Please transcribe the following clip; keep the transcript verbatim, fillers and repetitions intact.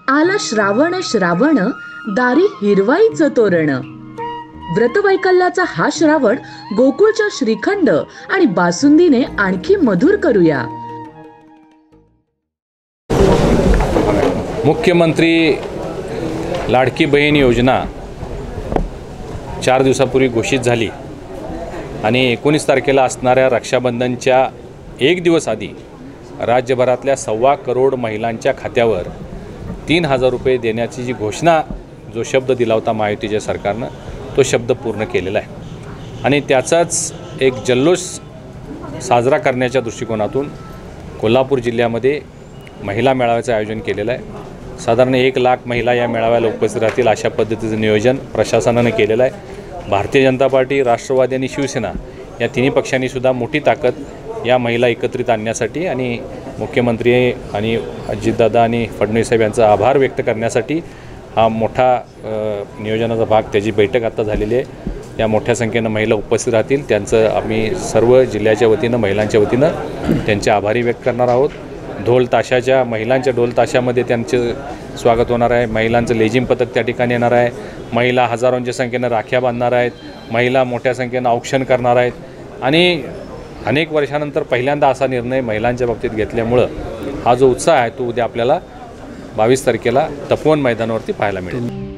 आला श्रावण श्रावण दारी हिरवाईचं तोरण। व्रतवैकल्याचा हा श्रावण गोकुळच्या श्रीखंड आणि बासुंदीने आणखी मधुर करूया। मुख्यमंत्री लाडकी बहीण योजना चार दिवसापूर्वी घोषित झाली आणि एकोणीस तारखेला असणाऱ्या रक्षाबंधनच्या एक दिवस आधी राज्यभरातल्या सव्वा करोड महिलांच्या खात्यावर तीन हजार रुपये देण्याची जी घोषणा, जो शब्द दिला होता महायुतीच्या सरकारनं, तो शब्द पूर्ण केलेला आहे। आणि त्याचाच एक जल्लोष साजरा करण्याच्या दृष्टिकोनातून कोल्हापूर जिल्ह्यामध्ये महिला मेळाव्याचं आयोजन केलेलं आहे। साधारण एक लाख महिला या मेळाव्याला उपस्थित राहतील अशा पद्धतीचं नियोजन प्रशासनानं केलेलं आहे। भारतीय जनता पार्टी, राष्ट्रवादी आणि शिवसेना या तिन्ही पक्षांनीसुद्धा मोठी ताकद या महिला एकत्रित आणण्यासाठी आणि मुख्यमंत्री आणि अजितदादा आणि फडणवीस साहेब यांचा आभार व्यक्त करण्यासाठी हा मोठा नियोजनाचा भाग, त्याची बैठक आता झालेली आहे। या मोठ्या संख्येनं महिला उपस्थित राहतील, त्यांचं आम्ही सर्व जिल्ह्याच्या वतीनं, महिलांच्या वतीनं त्यांचे आभारी व्यक्त करणार आहोत। ढोल ताशाच्या, महिलांच्या ढोल ताशामध्ये त्यांचे स्वागत होणार आहे। महिलांचं लेझिम पथक त्या ठिकाणी येणार आहे। महिला हजारोंच्या संख्येनं राख्या बांधणार आहेत। महिला मोठ्या संख्येनं औक्षण करणार आहेत आणि अनेक वर्षानंतर पहिल्यांदा असा निर्णय महिलांच्या बाबतीत घेतल्यामुळं हा जो उत्साह आहे तो उद्या आपल्याला बावीस तारखेला तपोवन मैदानावरती पाहायला मिळेल।